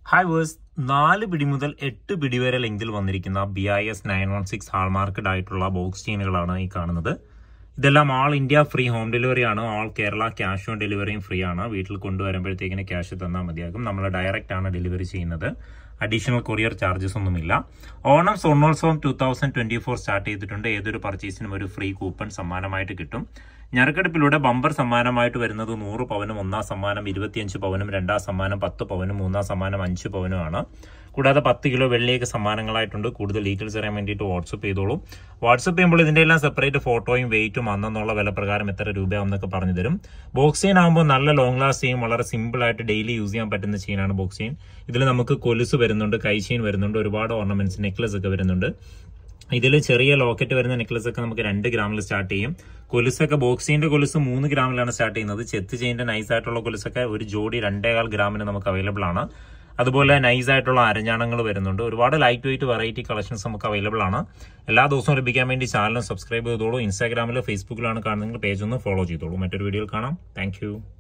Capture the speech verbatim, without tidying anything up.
Hi verse, നാല് പിടി മുതൽ എട്ട് പിടി വരെ ലെങ്തിൽ വന്നിരിക്കുന്ന B I S nine one six hallmarked ആയിട്ടുള്ള ബോക്സ് ചെയിനുകളാണ് ഈ കാണുന്നത്. ഇതെല്ലാം all India free home delivery ആണ്. ആൾ കേരള ക്യാഷ് ഓൺ ഡെലിവറിയും ഫ്രീ ആണ്. വീട്ടിൽ കൊണ്ടുവരുമ്പോഴത്തേക്കിന് ക്യാഷ് തന്നാൽ മതിയാകും. നമ്മൾ ഡയറക്റ്റ് ആണ് ഡെലിവറി ചെയ്യുന്നത്. അഡീഷണൽ കൊറിയർ ചാർജസ് ഒന്നുമില്ല. ഓണം സ്വർണോത്സവം two thousand twenty four start ചെയ്തിട്ടുണ്ട്. ഏതൊരു പർച്ചേസിനും ഒരു ഫ്രീ കൂപ്പൺ സമ്മാനമായിട്ട് കിട്ടും. ഞെറുക്കെടുപ്പിലൂടെ ബമ്പർ സമ്മാനമായിട്ട് വരുന്നത് നൂറ് പവനും ഒന്നാം സമ്മാനം ഇരുപത്തിയഞ്ച് പവനും രണ്ടാം സമ്മാനം പത്ത് പവനും മൂന്നാം സമ്മാനം അഞ്ച് പവനുമാണ്. കൂടാതെ പത്ത് കിലോ വെള്ളിയൊക്കെ സമ്മാനങ്ങളായിട്ടുണ്ട്. കൂടുതൽ ഡീറ്റെയിൽസ് അറിയാൻ വേണ്ടിയിട്ട് വാട്സപ്പ് ചെയ്തോളൂ. വാട്സപ്പ് ചെയ്യുമ്പോൾ ഇതിന്റെ എല്ലാം സെപ്പറേറ്റ് ഫോട്ടോയും വെയിറ്റും അന്നുള്ള വില പ്രകാരം എത്ര രൂപയാണെന്നൊക്കെ പറഞ്ഞു തരും. ബോക്സ് ചെയിൻ ആകുമ്പോൾ നല്ല ലോങ് ലാസ്റ്റ് ചെയ്യും. വളരെ സിമ്പിൾ ആയിട്ട് ഡെയിലി യൂസ് ചെയ്യാൻ പറ്റുന്ന ചെയിനാണ് ബോക്സ് ചെയിൻ. ഇതിൽ നമുക്ക് കൊലുസ് വരുന്നുണ്ട്, കൈ ചെയിൻ വരുന്നുണ്ട്, ഒരുപാട് ഓർണമെന്റ്സ് നെക്ലസ് ഒക്കെ വരുന്നുണ്ട്. ഇതിൽ ചെറിയ ലോക്കറ്റ് വരുന്ന നെക്ലസ് ഒക്കെ നമുക്ക് രണ്ട് ഗ്രാമിൽ സ്റ്റാർട്ട് ചെയ്യും. കൊലുസൊക്കെ ബോക്സ് ചെയിന്റെ കൊലുസ് മൂന്ന് ഗ്രാമിലാണ് സ്റ്റാർട്ട് ചെയ്യുന്നത്. ചെത്ത് ചെയിന്റെ നൈസ് ആയിട്ടുള്ള കൊലുസൊക്കെ ഒരു ജോഡി രണ്ടേകാൽ ഗ്രാമിന് നമുക്ക് അവൈലബിൾ ആണ്. അതുപോലെ നൈസ് ആയിട്ടുള്ള അരഞ്ഞാണങ്ങൾ വരുന്നുണ്ട്. ഒരുപാട് ലൈറ്റ് വെയിറ്റ് വെറൈറ്റി കളക്ഷൻസ് നമുക്ക് അവൈലബിൾ ആണ്. എല്ലാ ദിവസവും ലഭിക്കാൻ വേണ്ടി ചാനൽ സബ്സ്ക്രൈബ് ചെയ്തോളൂ. ഇൻസ്റ്റാഗ്രാമിലോ ഫേസ്ബുക്കിലാണ് കാണുന്നെങ്കിൽ പേജ് ഒന്ന് ഫോളോ ചെയ്തോളൂ. മറ്റൊരു വീഡിയോയിൽ കാണാം. താങ്ക്